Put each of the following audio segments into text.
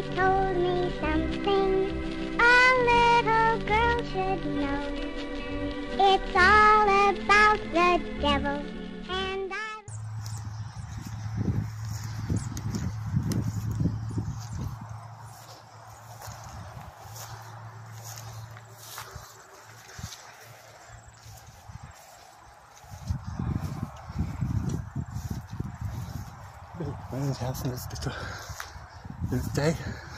told me something a little girl should know. It's all about the devil, and I... Man's house in this day.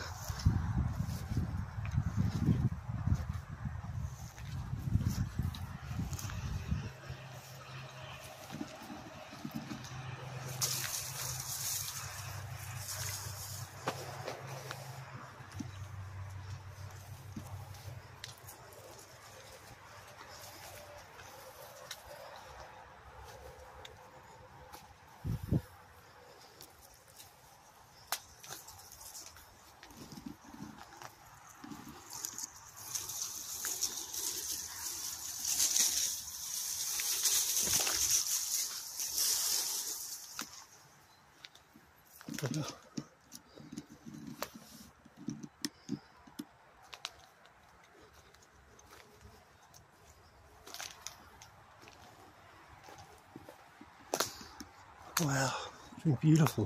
Wow, it's been beautiful.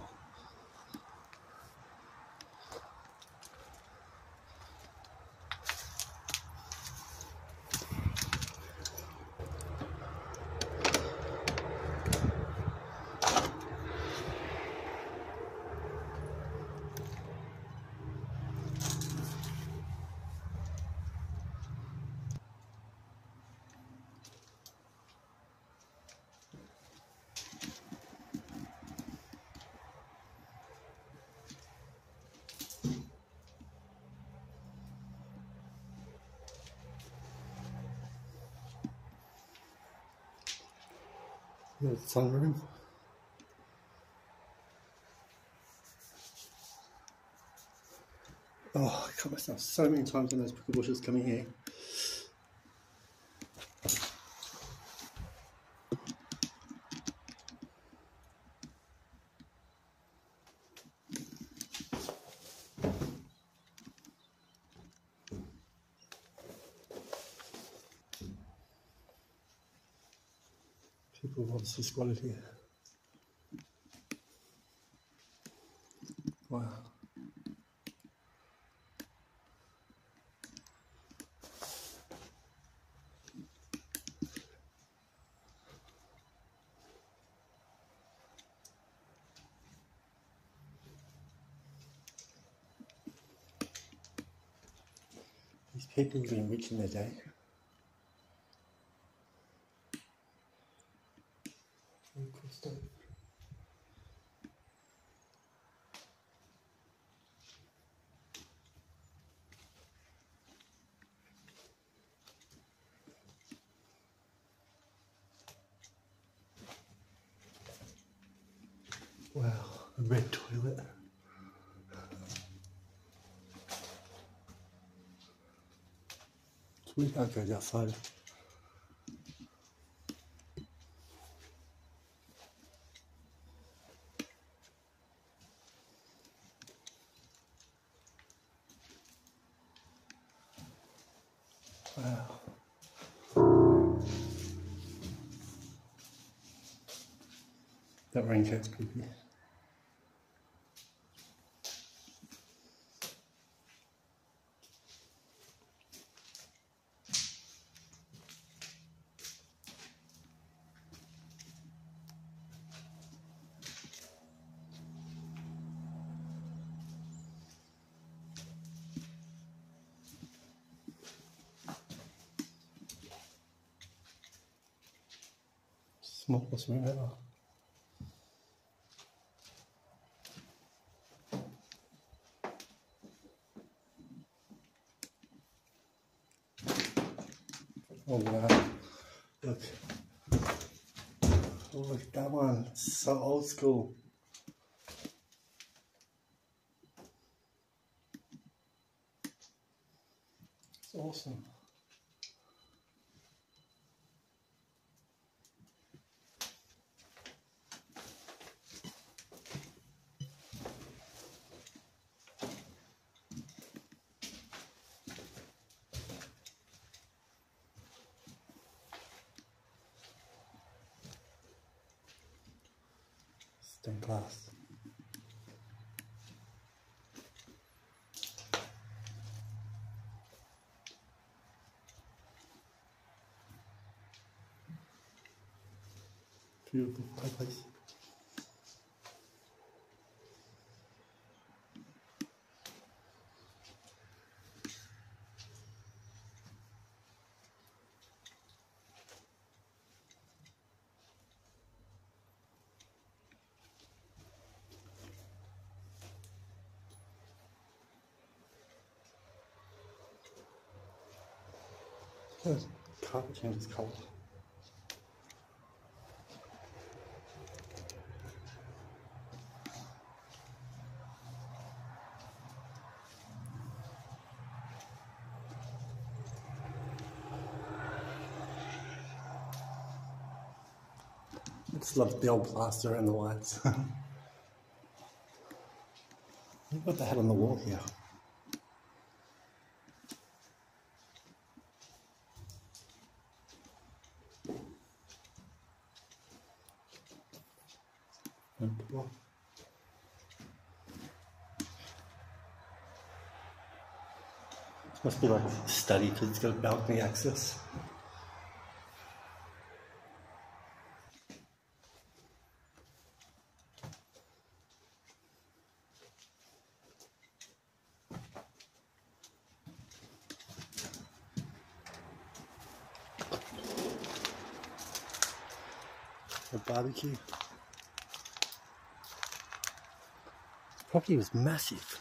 Here's the sunroom. Oh, I cut myself so many times on those prickle bushes coming here. People have obviously squatted here. Wow. These people have been rich in their day. Very cool stuff. Wow, a red toilet. So we can't go outside. Wow. That rain coat's creepy. Smallest room ever. Oh wow, look. Oh, look at that one, it's so old school. It's awesome. Stained glass. Beautiful fireplace. Carpet changes colour. I just love the old plaster and the lights. Look what they had on the wall here. Must be like a study because it's got balcony access. A barbecue. The property was massive.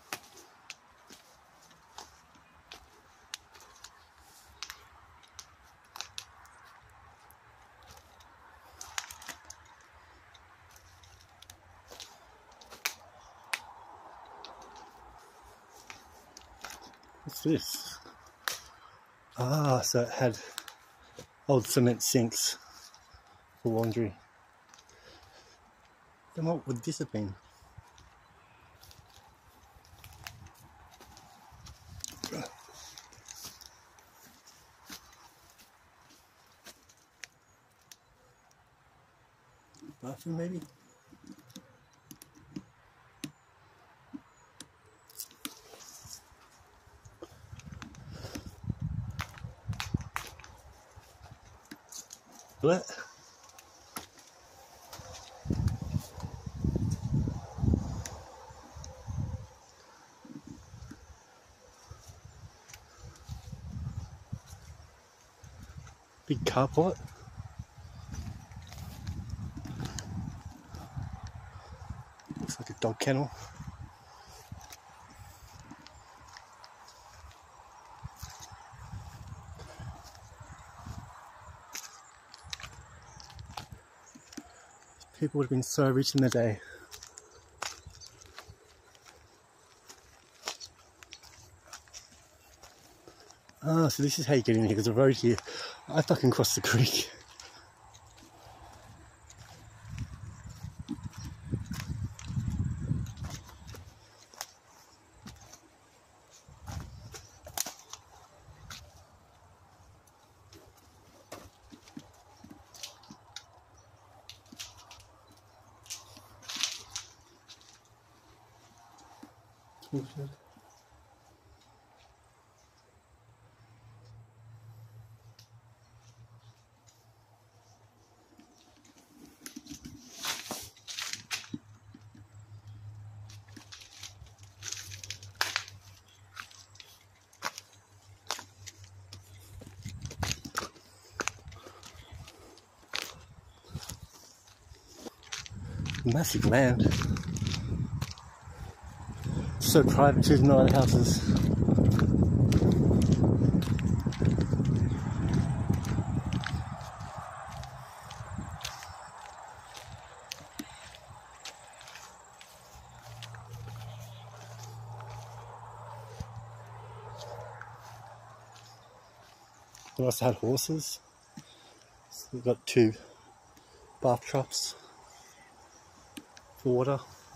What's this? Ah, so it had old cement sinks for laundry. Then what would this have been? Bathroom maybe? What? Big carport. Looks like a dog kennel. People would have been so rich in the day. Ah, so this is how you get in here. There's a road here. I fucking crossed the creek. Bullshit. Massive land. So private too, no other houses. We also had horses. So we've got 2 bath troughs for water.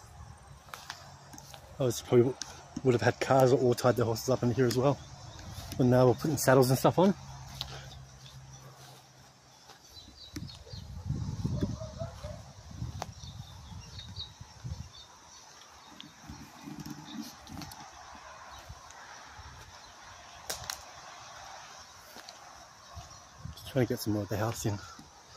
I probably would have had cars or all tied their horses up in here as well when they were putting saddles and stuff on. Trying to get some more of the house in.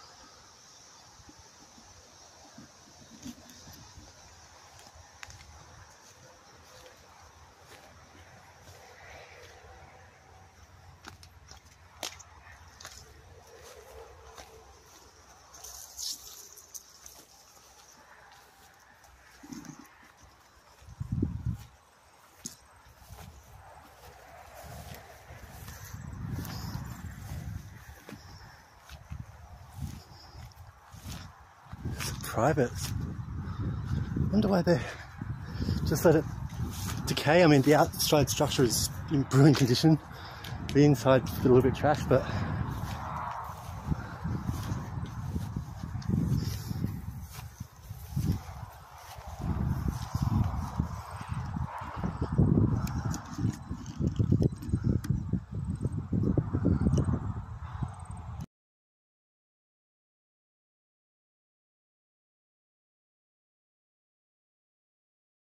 Private. Wonder why they just let it decay. I mean, the outside structure is in brilliant condition. The inside's a little bit trashed, but